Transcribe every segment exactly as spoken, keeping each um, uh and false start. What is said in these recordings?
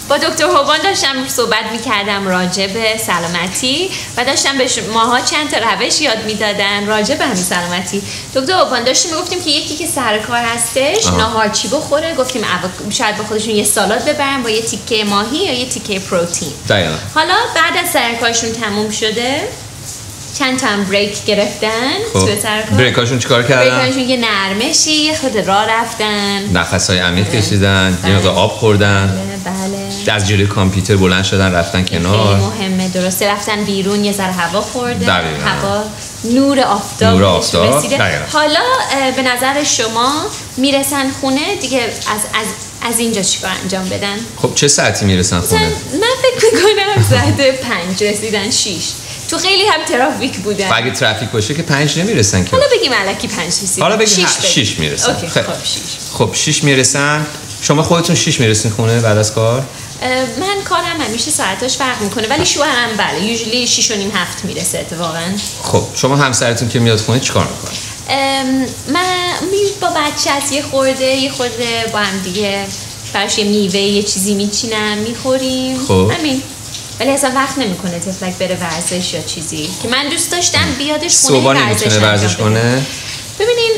با دکتر هوبان داشتم صحبت میکردم راجع به سلامتی و داشتم به ماها چند تا روش یاد میدادن راجع به همین سلامتی. دکتر هوبان داشتیم میگفتیم که یکی که سر کار هستش ناهار چی بخوره، گفتیم شاید با خودشون یه سالاد ببرن با یه تیکه ماهی یا یه تیکه پروتئین. دقیقاً. حالا بعد از سر کارشون تموم شده چند تا هم بریک گرفتن. خب. تو سر کار بریکاشون چیکار کردن؟ بریکاشون یه نرمشی یه خود راه رفتن، نفس‌های عمیق کشیدن، یه مقدار آب خوردن. بله. از جلوی کامپیوتر بلند شدن رفتن کنار. خیلی مهمه، درسته، رفتن بیرون یه ذره هوا خوردن. دقیقاً. هوا نور آفتاب نور آفتاب. حالا به نظر شما میرسن خونه دیگه از از از اینجا چیکار انجام بدن؟ خب چه ساعتی میرسن خونه؟ من فکر می‌کنم ساعت پنج رسیدن شیش. تو خیلی هم ترافیک بودن. اگه ترافیک باشه که پنج نمیرسن که. حالا بگیم الکی پنج رسیدن. حالا بگیم شیش میرسن. اوکی. خب شیش. خب شیش میرسن. شما خودتون شیش میرسین خونه بعد از کار؟ من کارم همیشه ساعتاش فرق میکنه ولی شوهرم بله یوزولی شش و نیم هفت میرسه اتفاقا. خب شما همسرتون که میاد خونه چیکار میکنه؟ من با بچه از یه خورده یه خورده با هم دیگه براش یه میوه یه چیزی میچینم میخوریم. خب همین. ولی اصلا وقت نمیکنه تفلک بره ورزش یا چیزی که من دوست داشتم بیادش خونه صبح نمیتونه ورزش کنه. ببینین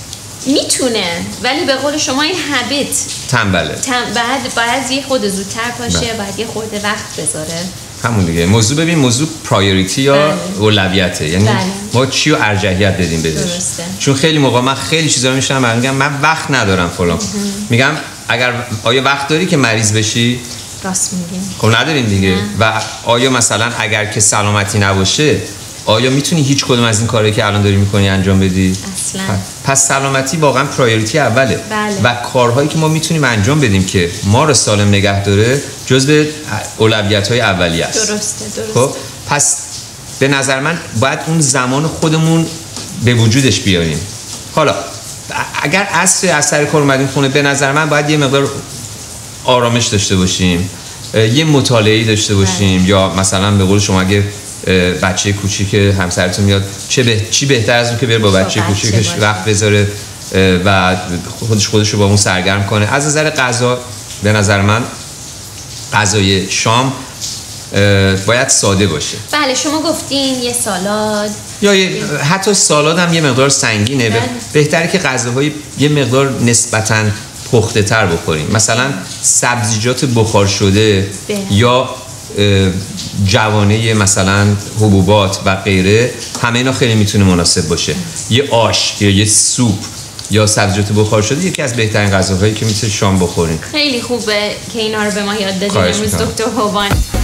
میتونه ولی به قول شما این هابیت تنبله. تم بعد باید یه خود زودتر پاشه، باید یه خورده وقت بذاره. همون دیگه. موضوع ببین موضوع پرایوریتی یا اولویته، یعنی بله. ما چی رو ارجحیت بدیم بهش. چون خیلی موقع من خیلی چیزا رو میشنم میگم من وقت ندارم فلان. میگم اگر آیا وقت داری که مریض بشی؟ راست میگین. خب نداریم دیگه. نه. و آیا مثلا اگر که سلامتی نباشه آیا میتونی هیچ کدوم از این کارهایی که الان داری میکنی انجام بدی؟ اصلا. پس سلامتی واقعا پرایوریتی اوله. بله. و کارهایی که ما میتونیم انجام بدیم که ما رو سالم نگه داره جزو اولویت‌های اولیه است. درسته درسته. خب پس به نظر من باید اون زمان خودمون به وجودش بیاریم. حالا اگر عصر از سر کار اومدیم خونه به نظر من باید یه مقدار آرامش داشته باشیم، یه مطالعه‌ای داشته باشیم. بله. یا مثلا به قول شما اگه بچه کوچیک همسرتون میاد چه به... چی بهتر از اون که بره با بچه کوچیکش وقت بذاره و خودش خودش رو با اون سرگرم کنه. از نظر غذا به نظر من غذای شام باید ساده باشه. بله شما گفتین یه سالاد یا یه... حتی سالاد هم یه مقدار سنگینه. بله. بهتره که غذاهای یه مقدار نسبتاً پخته تر بخوریم، مثلا سبزیجات بخار شده بله. یا جوانه مثلا حبوبات و غیره، همه اینا خیلی میتونه مناسب باشه. یه آش یا یه سوپ یا سبزیجات بخار شده یکی از بهترین غذاهایی که میتونه شام بخوریم. خیلی خوبه که اینا رو به ما یاد دادین امروز دکتر هوبان.